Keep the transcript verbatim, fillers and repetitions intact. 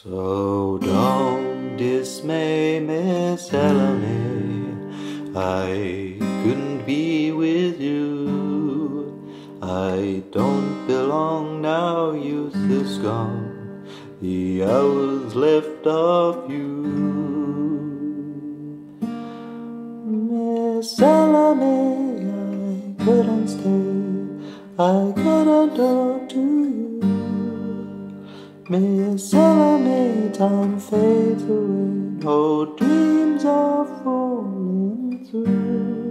So don't dismay, Miss Ellery, I couldn't be with you. I don't belong now, youth is gone, the hours left of you. Miss Ellery, I couldn't stay, I couldn't talk to you. Miss Ellery, time fades away, no dreams are falling through.